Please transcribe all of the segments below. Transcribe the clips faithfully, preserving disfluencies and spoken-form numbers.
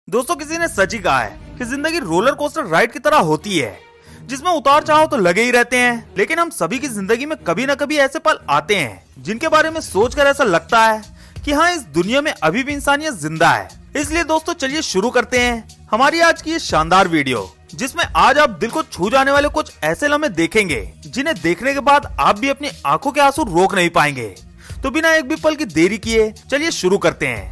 दोस्तों किसी ने सच ही कहा है कि जिंदगी रोलर कोस्टर राइड की तरह होती है, जिसमें उतार चढ़ाव तो लगे ही रहते हैं, लेकिन हम सभी की जिंदगी में कभी न कभी ऐसे पल आते हैं जिनके बारे में सोचकर ऐसा लगता है कि हाँ, इस दुनिया में अभी भी इंसानियत जिंदा है। इसलिए दोस्तों चलिए शुरू करते हैं हमारी आज की ये शानदार वीडियो, जिसमें आज आप दिल को छू जाने वाले कुछ ऐसे लम्हे देखेंगे जिन्हें देखने के बाद आप भी अपनी आंखों के आंसू रोक नहीं पाएंगे। तो बिना एक भी पल की देरी किए चलिए शुरू करते हैं।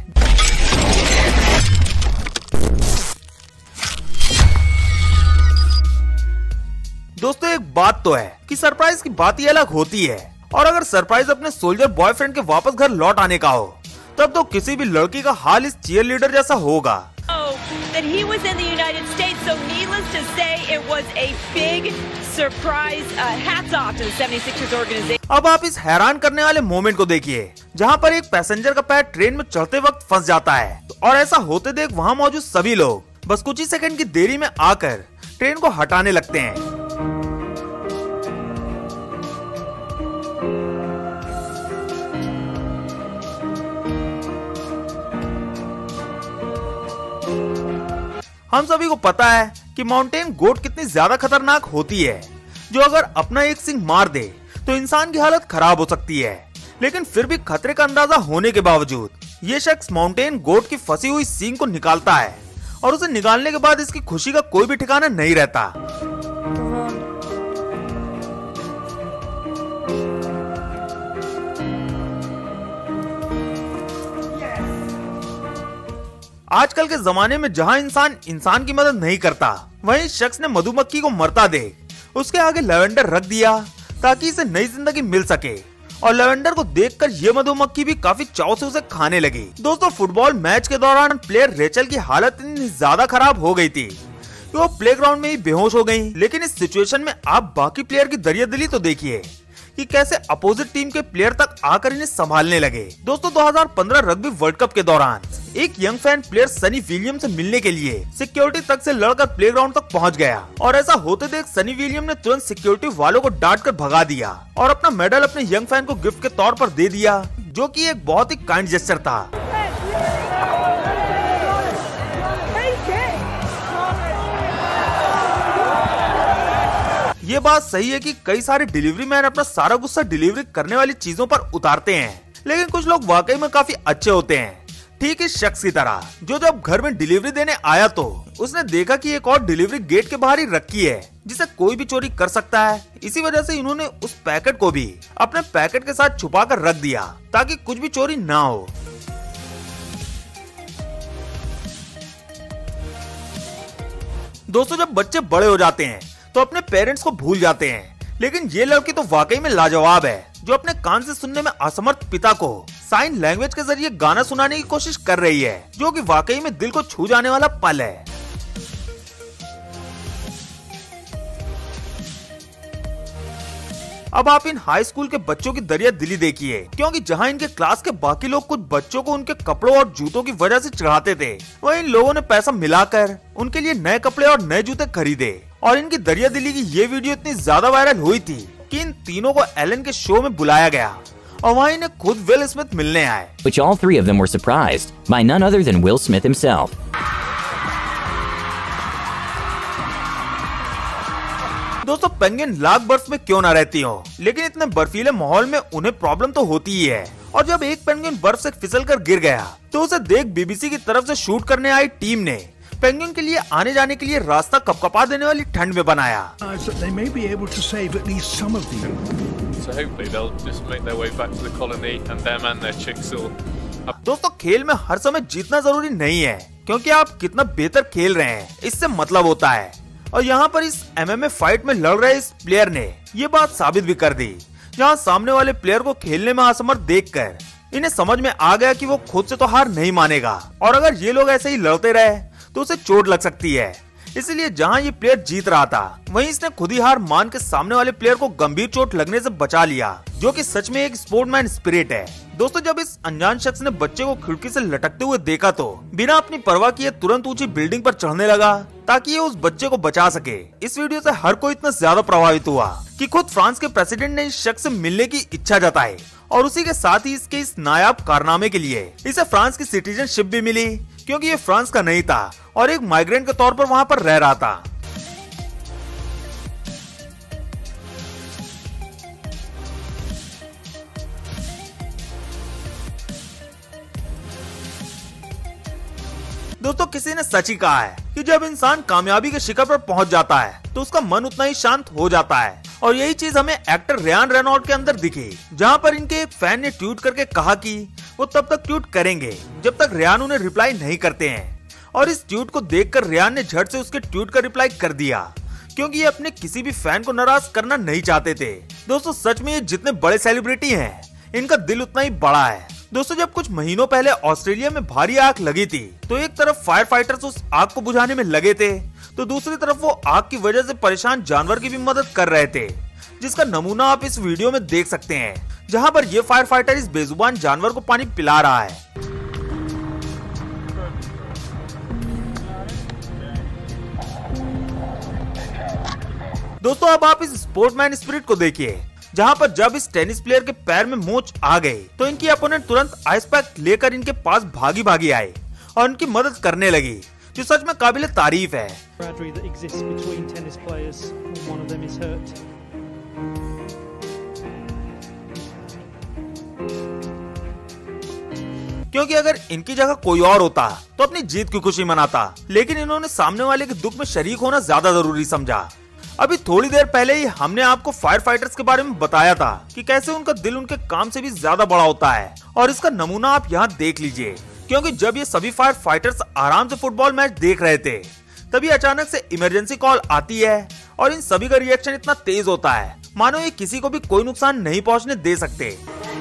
दोस्तों एक बात तो है कि सरप्राइज की बात ही अलग होती है, और अगर सरप्राइज अपने सोल्जर बॉयफ्रेंड के वापस घर लौट आने का हो, तब तो किसी भी लड़की का हाल इस चीयर लीडर जैसा होगा। That he was in the United States, so needless to say, it was a big surprise. Uh, hats off to the seventy sixers organization. अब आप इस हैरान करने वाले मोमेंट को देखिए, जहां पर एक पैसेंजर का पैर ट्रेन में चढ़ते वक्त फंस जाता है, और ऐसा होते देख वहां मौजूद सभी लोग बस कुछ ही सेकंड की देरी में आकर ट्रेन को हटाने लगते हैं। हम सभी को पता है कि माउंटेन गोट कितनी ज्यादा खतरनाक होती है, जो अगर अपना एक सिंग मार दे तो इंसान की हालत खराब हो सकती है। लेकिन फिर भी खतरे का अंदाजा होने के बावजूद ये शख्स माउंटेन गोट की फंसी हुई सींग को निकालता है, और उसे निकालने के बाद इसकी खुशी का कोई भी ठिकाना नहीं रहता। आजकल के जमाने में जहां इंसान इंसान की मदद नहीं करता, वहीं शख्स ने मधुमक्खी को मरता देख उसके आगे लेवेंडर रख दिया ताकि इसे नई जिंदगी मिल सके, और लेवेंडर को देखकर ये मधुमक्खी भी काफी चाव से उसे खाने लगी। दोस्तों फुटबॉल मैच के दौरान प्लेयर रेचल की हालत इतनी ज्यादा खराब हो गई थी कि वो प्लेग्राउंड में ही बेहोश हो गयी। लेकिन इस सिचुएशन में आप बाकी प्लेयर की दरियादिली तो देखिए कि कैसे अपोजिट टीम के प्लेयर तक आकर इन्हें संभालने लगे। दोस्तों दो हज़ार पंद्रह रग्बी वर्ल्ड कप के दौरान एक young fan player Sunny William से मिलने के लिए सिक्योरिटी तक से लड़कर प्लेग्राउंड तक पहुंच गया, और ऐसा होते देख सनी विलियम ने तुरंत सिक्योरिटी वालों को डांट कर भगा दिया और अपना मेडल अपने यंग फैन को गिफ्ट के तौर पर दे दिया, जो कि एक बहुत ही काइंड जेस्चर था। ये बात सही है कि कई सारे डिलीवरी मैन अपना सारा गुस्सा डिलीवरी करने वाली चीजों पर उतारते हैं, लेकिन कुछ लोग वाकई में काफी अच्छे होते हैं, ठीक इस शख्स की तरह जो जब घर में डिलीवरी देने आया तो उसने देखा कि एक और डिलीवरी गेट के बाहर ही रखी है, जिसे कोई भी चोरी कर सकता है। इसी वजह से इन्होंने उस पैकेट को भी अपने पैकेट के साथ छुपा कर रख दिया ताकि कुछ भी चोरी ना हो। दोस्तों जब बच्चे बड़े हो जाते हैं तो अपने पेरेंट्स को भूल जाते हैं, लेकिन ये लड़की तो वाकई में लाजवाब है, जो अपने कान से सुनने में असमर्थ पिता को साइन लैंग्वेज के जरिए गाना सुनाने की कोशिश कर रही है, जो कि वाकई में दिल को छू जाने वाला पल है। अब आप इन हाई स्कूल के बच्चों की दरिया दिली देखिए, क्योंकि जहां इनके क्लास के बाकी लोग कुछ बच्चों को उनके कपड़ों और जूतों की वजह से चढ़ाते थे, वहीं इन लोगों ने पैसा मिलाकर उनके लिए नए कपड़े और नए जूते खरीदे, और इनकी दरिया दिली की ये वीडियो इतनी ज्यादा वायरल हुई थी कि इन तीनों को एलन के शो में बुलाया गया, और वहाँ इन्हें खुद विल स्मिथ मिलने आए। Which all three of them were surprised by none other than Will Smith himself. दोस्तों पेंगुइन लाख बर्फ में क्यों ना रहती हो, लेकिन इतने बर्फीले माहौल में उन्हें प्रॉब्लम तो होती ही है, और जब एक पेंगुइन बर्फ से फिसल कर गिर गया तो उसे देख बीबीसी की तरफ से शूट करने आई टीम ने पेंगुइन के लिए आने जाने के लिए रास्ता कपकपा देने वाली ठंड में बनाया। दोस्तों खेल में हर समय जीतना जरूरी नहीं है, क्योंकि आप कितना बेहतर खेल रहे हैं इससे मतलब होता है, और यहाँ पर इस एमएमए फाइट में लड़ रहे इस प्लेयर ने ये बात साबित भी कर दी, जहाँ सामने वाले प्लेयर को खेलने में असमर्थ देखकर इन्हें समझ में आ गया कि वो खुद से तो हार नहीं मानेगा, और अगर ये लोग ऐसे ही लड़ते रहे तो उसे चोट लग सकती है। इसलिए जहां ये प्लेयर जीत रहा था, वहीं इसने खुद ही हार मान के सामने वाले प्लेयर को गंभीर चोट लगने से बचा लिया, जो कि सच में एक स्पोर्टमैन स्पिरिट है। दोस्तों जब इस अनजान शख्स ने बच्चे को खिड़की से लटकते हुए देखा तो बिना अपनी परवाह किए तुरंत ऊंची बिल्डिंग पर चढ़ने लगा ताकि ये उस बच्चे को बचा सके। इस वीडियो से हर कोई इतना ज्यादा प्रभावित हुआ कि खुद फ्रांस के प्रेसिडेंट ने इस शख्स से मिलने की इच्छा जताई, और उसी के साथ ही इसके इस नायाब कारनामे के लिए इसे फ्रांस की सिटीजनशिप भी मिली, क्योंकि ये फ्रांस का नहीं था और एक माइग्रेंट के तौर पर वहाँ पर रह रहा था। दोस्तों किसी ने सच ही कहा है कि जब इंसान कामयाबी के शिखर पर पहुंच जाता है तो उसका मन उतना ही शांत हो जाता है, और यही चीज हमें एक्टर रियान रेनॉल्ट के अंदर दिखी, जहां पर इनके एक फैन ने ट्वीट करके कहा कि वो तब तक ट्वीट करेंगे जब तक रियान उन्हें रिप्लाई नहीं करते हैं। और इस ट्वीट को देखकर रियान ने झट से उसके ट्वीट का रिप्लाई कर दिया, क्योंकि ये अपने किसी भी फैन को नाराज करना नहीं चाहते थे। दोस्तों सच में ये जितने बड़े सेलिब्रिटी हैं, इनका दिल उतना ही बड़ा है। दोस्तों जब कुछ महीनों पहले ऑस्ट्रेलिया में भारी आग लगी थी, तो एक तरफ फायर फाइटर्स उस आग को बुझाने में लगे थे, तो दूसरी तरफ वो आग की वजह से परेशान जानवर की भी मदद कर रहे थे, जिसका नमूना आप इस वीडियो में देख सकते हैं, जहां पर ये फायर फाइटर इस बेजुबान जानवर को पानी पिला रहा है। दोस्तों अब आप इस स्पोर्टमैन स्पिरिट को देखिए, जहां पर जब इस टेनिस प्लेयर के पैर में मोच आ गई तो इनकी अपोनेंट तुरंत आइस पैक लेकर इनके पास भागी भागी आए और इनकी मदद करने लगी, जो सच में काबिल तारीफ है। क्योंकि अगर इनकी जगह कोई और होता तो अपनी जीत की खुशी मनाता, लेकिन इन्होंने सामने वाले के दुख में शरीक होना ज्यादा जरूरी समझा। अभी थोड़ी देर पहले ही हमने आपको फायर फाइटर्स के बारे में बताया था कि कैसे उनका दिल उनके काम से भी ज्यादा बड़ा होता है, और इसका नमूना आप यहाँ देख लीजिए। क्योंकि जब ये सभी फायर फाइटर्स आराम से फुटबॉल मैच देख रहे थे, तभी अचानक से इमरजेंसी कॉल आती है और इन सभी का रिएक्शन इतना तेज होता है मानो ये किसी को भी कोई नुकसान नहीं पहुँचने दे सकते।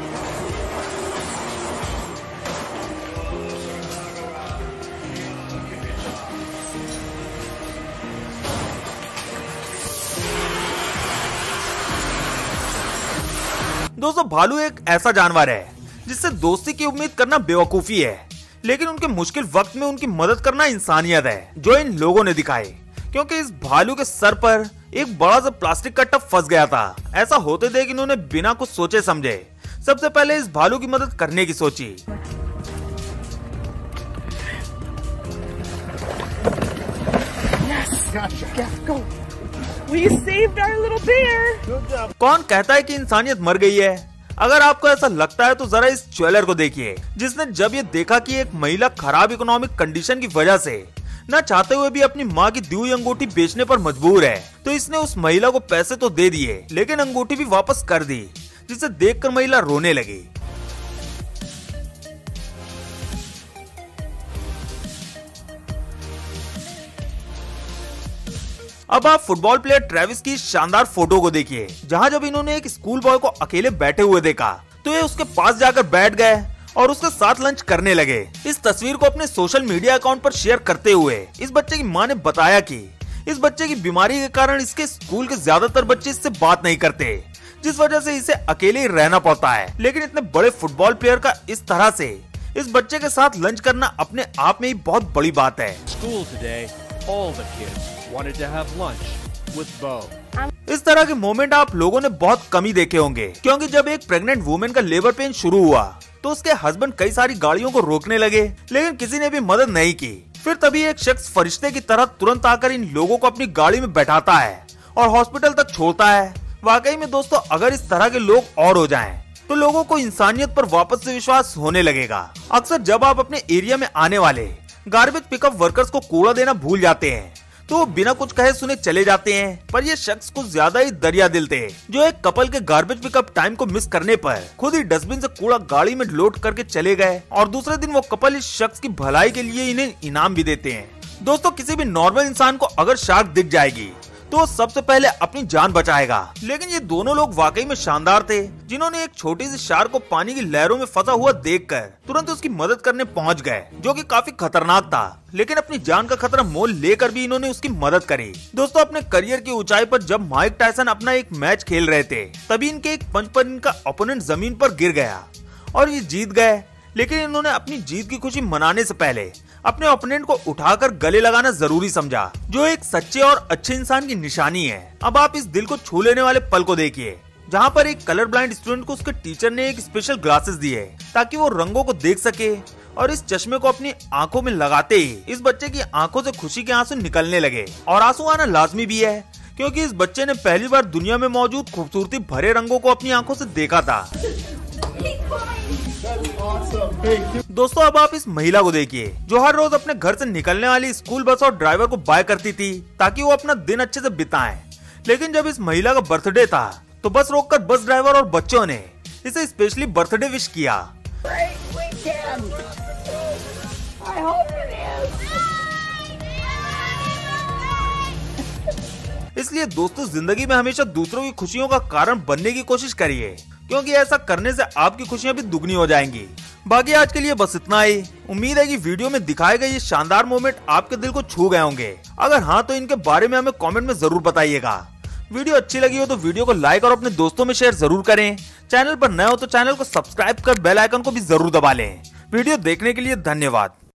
दोस्तों भालू एक ऐसा जानवर है जिससे दोस्ती की उम्मीद करना बेवकूफी है, लेकिन उनके मुश्किल वक्त में उनकी मदद करना इंसानियत है, जो इन लोगों ने दिखाई। क्योंकि इस भालू के सर पर एक बड़ा सा प्लास्टिक का टब फंस गया था। ऐसा होते देख इन्होंने बिना कुछ सोचे समझे सबसे पहले इस भालू की मदद करने की सोची। We saved our little bear. कौन कहता है कि इंसानियत मर गई है? अगर आपको ऐसा लगता है तो जरा इस ज्वेलर को देखिए, जिसने जब ये देखा कि एक महिला खराब इकोनॉमिक कंडीशन की वजह से न चाहते हुए भी अपनी माँ की दी हुई अंगूठी बेचने पर मजबूर है, तो इसने उस महिला को पैसे तो दे दिए, लेकिन अंगूठी भी वापस कर दी, जिसे देखकर महिला रोने लगी। अब आप फुटबॉल प्लेयर ट्रेविस की शानदार फोटो को देखिए, जहां जब इन्होंने एक स्कूल बॉय को अकेले बैठे हुए देखा तो ये उसके पास जाकर बैठ गए और उसके साथ लंच करने लगे। इस तस्वीर को अपने सोशल मीडिया अकाउंट पर शेयर करते हुए इस बच्चे की मां ने बताया कि इस बच्चे की बीमारी के कारण इसके स्कूल के ज्यादातर बच्चे इससे बात नहीं करते, जिस वजह से इसे अकेले ही रहना पड़ता है। लेकिन इतने बड़े फुटबॉल प्लेयर का इस तरह से इस बच्चे के साथ लंच करना अपने आप में ही बहुत बड़ी बात है। wanted to have lunch with Bo. इस तरह के मोमेंट आप लोगों ने बहुत कम ही देखे होंगे, क्योंकि जब एक प्रेग्नेंट वुमेन का लेबर पेन शुरू हुआ तो उसके हस्बैंड कई सारी गाड़ियों को रोकने लगे, लेकिन किसी ने भी मदद नहीं की। फिर तभी एक शख्स फरिश्ते की तरह तुरंत आकर इन लोगों को अपनी गाड़ी में बैठाता है और हॉस्पिटल तक छोड़ता है। वाकई में दोस्तों, अगर इस तरह के लोग और हो जाएं, तो लोगों को इंसानियत पर वापस से विश्वास होने लगेगा। अक्सर जब आप अपने एरिया में आने वाले गार्बेज पिकअप वर्कर्स को कूड़ा देना भूल जाते हैं तो वो बिना कुछ कहे सुने चले जाते हैं, पर ये शख्स कुछ ज्यादा ही दरिया दिल थे, जो एक कपल के गार्बेज पिकअप टाइम को मिस करने पर खुद ही डस्टबिन से कूड़ा गाड़ी में लोड करके चले गए, और दूसरे दिन वो कपल इस शख्स की भलाई के लिए इन्हें इनाम भी देते हैं। दोस्तों किसी भी नॉर्मल इंसान को अगर शार्क दिख जाएगी तो सबसे पहले अपनी जान बचाएगा, लेकिन ये दोनों लोग वाकई में शानदार थे, जिन्होंने एक छोटी सी शार्क को पानी की लहरों में फंसा हुआ देखकर तुरंत उसकी मदद करने पहुंच गए, जो कि काफी खतरनाक था, लेकिन अपनी जान का खतरा मोल लेकर भी इन्होंने उसकी मदद करी। दोस्तों अपने करियर की ऊंचाई पर जब माइक टायसन अपना एक मैच खेल रहे थे, तभी इनके एक पंच पर इनका ओपोनेंट जमीन पर गिर गया और ये जीत गए, लेकिन इन्होंने अपनी जीत की खुशी मनाने से पहले अपने ओपोनेंट को उठाकर गले लगाना जरूरी समझा, जो एक सच्चे और अच्छे इंसान की निशानी है। अब आप इस दिल को छू लेने वाले पल को देखिए, जहां पर एक कलर ब्लाइंड स्टूडेंट को उसके टीचर ने एक स्पेशल ग्लासेस दिए ताकि वो रंगों को देख सके और इस चश्मे को अपनी आंखों में लगाते ही इस बच्चे की आंखों से खुशी के आंसू निकलने लगे। और आंसू आना लाजमी भी है, क्योंकि इस बच्चे ने पहली बार दुनिया में मौजूद खूबसूरती भरे रंगों को अपनी आंखों से देखा था। दोस्तों, अब आप इस महिला को देखिए जो हर रोज अपने घर से निकलने वाली स्कूल बस और ड्राइवर को बाय करती थी ताकि वो अपना दिन अच्छे से बिताएं। लेकिन जब इस महिला का बर्थडे था तो बस रोककर बस ड्राइवर और बच्चों ने इसे स्पेशली बर्थडे विश किया। इसलिए दोस्तों, जिंदगी में हमेशा दूसरों की खुशियों का कारण बनने की कोशिश करिए, क्योंकि ऐसा करने से आपकी खुशियां भी दुगनी हो जाएंगी। बाकी आज के लिए बस इतना ही। उम्मीद है कि वीडियो में दिखाए गए ये शानदार मोमेंट आपके दिल को छू गए होंगे। अगर हाँ तो इनके बारे में हमें कमेंट में जरूर बताइएगा। वीडियो अच्छी लगी हो तो वीडियो को लाइक और अपने दोस्तों में शेयर जरूर करें। चैनल पर नए हो तो चैनल को सब्सक्राइब कर बेल आइकन को भी जरूर दबा लें। वीडियो देखने के लिए धन्यवाद।